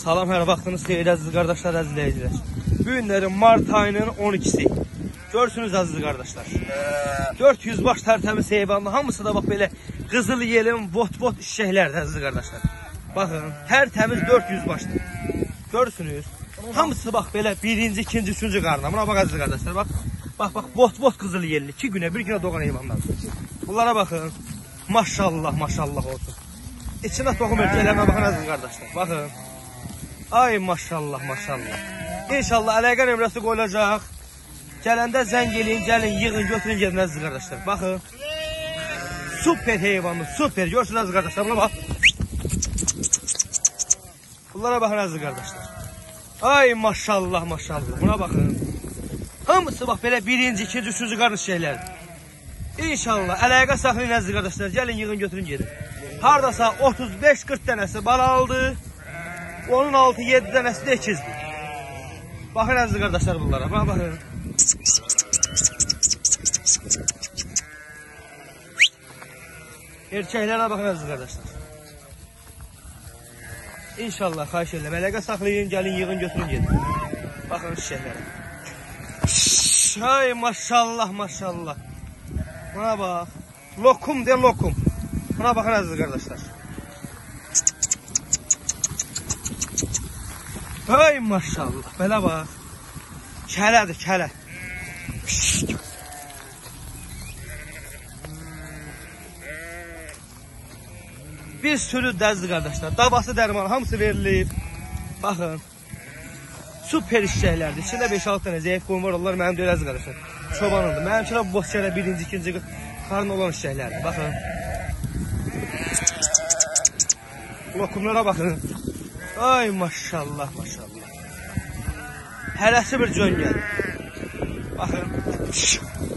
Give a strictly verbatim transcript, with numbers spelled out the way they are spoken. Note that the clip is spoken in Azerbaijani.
Salam, hər vaxtınız xeyir əziz qardaşlar, əziz izləyicilər. Bu günlərin mart ayının on ikisi. Görsünüz əziz qardaşlar. dörd yüz baş tərtəmiz heyvanlı, hamısı da bax belə qızıl yelin, bot-bot işşəklərdir əziz qardaşlar. Baxın, tərtəmiz dörd yüz başdır. Görsünüz. Hamısı bax belə birinci, ikinci, üçüncü qarına. Buna bax əziz qardaşlar, bax. Bax, bax, bot-bot qızıl yelli. iki günə, bir günə doğan heyvanlardır. Bunlara baxın. Maşallah, maşallah olsun. İçinə toxum erkəklərinə baxın əziz qardaşlar. Baxın. Ay maşallah, maşallah. İnşallah əlaqə nömrəsi qoyulacaq. Gələndə zəng eləyin, gəlin, yığın, götürün, gedin əziz qardaşlar. Baxın. Super heyvanlı, super. Görsün əziz qardaşlar, buna bax. Bunlara baxın əziz qardaşlar. Ay maşallah, maşallah. Buna baxın. Hamısı bax belə birinci, ikinci, üçüncü qardaş şeylərdir. İnşallah əlaqə saxlayın əziz qardaşlar. Gəlin, yığın, götürün, gedin. Hardasa otuz beş qırx dənəsi bala aldı. Onun altı yeddi dənəsi də ikizdir. Baxın əziz qardaşlar bunlara. Bax, baxın. Erkəklərə baxın əziz qardaşlar. İnşallah xahiş edirəm. Əlaqə saxlayın, gəlin, yığın, götürün, gedin. Baxın çiçəklərə. Ay maşallah, maşallah. Buna bax. Lokum de lokum. Buna baxın əziz qardaşlar. Ay maşallah. Belə bax. Kələdir, kələ. Bir sürü dəzli qardaşlar. Dabası dərmanı hamısı verilir. Baxın. Super işçəklərdir. İçində beş altı dənə zəif qoyun var. Onlar mənim deyil əziz qardaşlar. Çobanındır. Mənimkilər bu boş şeylə birinci, ikinci qarın olan işçəklərdir. Baxın. Lokumlara baxın. Ay maşallah, maşallah. Hərəsi bir cöngəl. Baxın.